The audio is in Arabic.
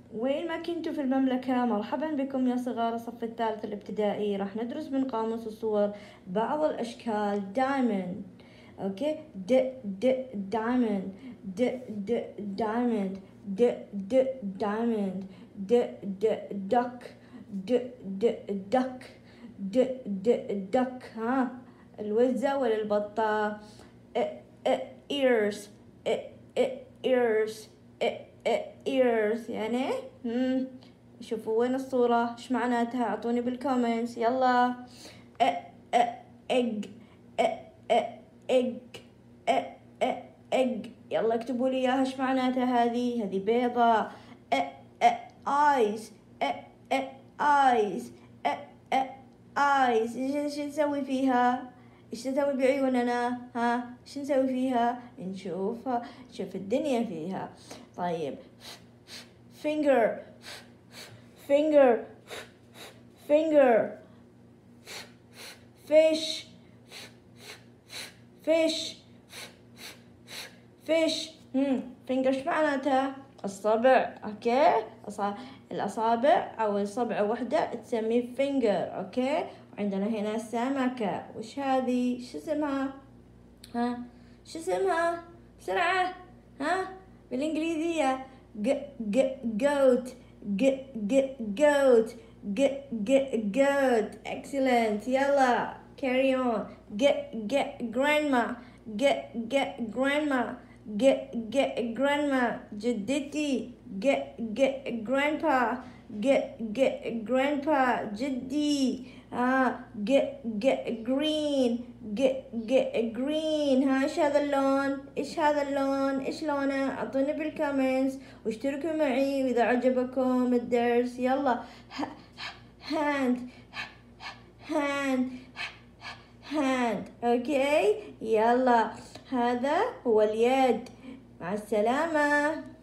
وين ما كنتوا في المملكة مرحبا بكم يا صغار الصف الثالث الابتدائي. راح ندرس من قاموس الصور بعض الأشكال. diamond. اوكي. diamond. diamond. diamond. duck. duck. duck. ها الوزة ولا البطة؟ ears. ears. ears يعني شوفوا وين الصورة، ايش معناتها؟ اعطوني بالكومنتس يلا. egg. egg. egg. يلا اكتبوا لي اياها، ايش معناتها؟ هذه بيضة. eyes. eyes. eyes. ايش نسوي فيها؟ ايش نسوي بعيوننا؟ ها ايش نسوي فيها؟ نشوف الدنيا فيها. طيب finger. finger. finger. fish. fish. fish. finger ايش معناتها؟ الصبع. اوكي. الأصابع أو الصبع وحدة تسميه finger. أوكي. وعندنا هنا سمكة، وش هذه؟ شو اسمها؟ ها شو اسمها؟ بسرعة ها بالإنجليزية. goat. goat. goat. excellent. يلا carry on. grandma. grandma. grandma. جدتي. grandpa. grandpa. جدي. green. green. ها ايش هذا اللون؟ ايش هذا اللون؟ ايش لونه؟ اعطوني بالكومنتس واشتركوا معي واذا عجبكم الدرس. يلا hand. hand. hand. اوكي. يلا هذا هو اليد. مع السلامة.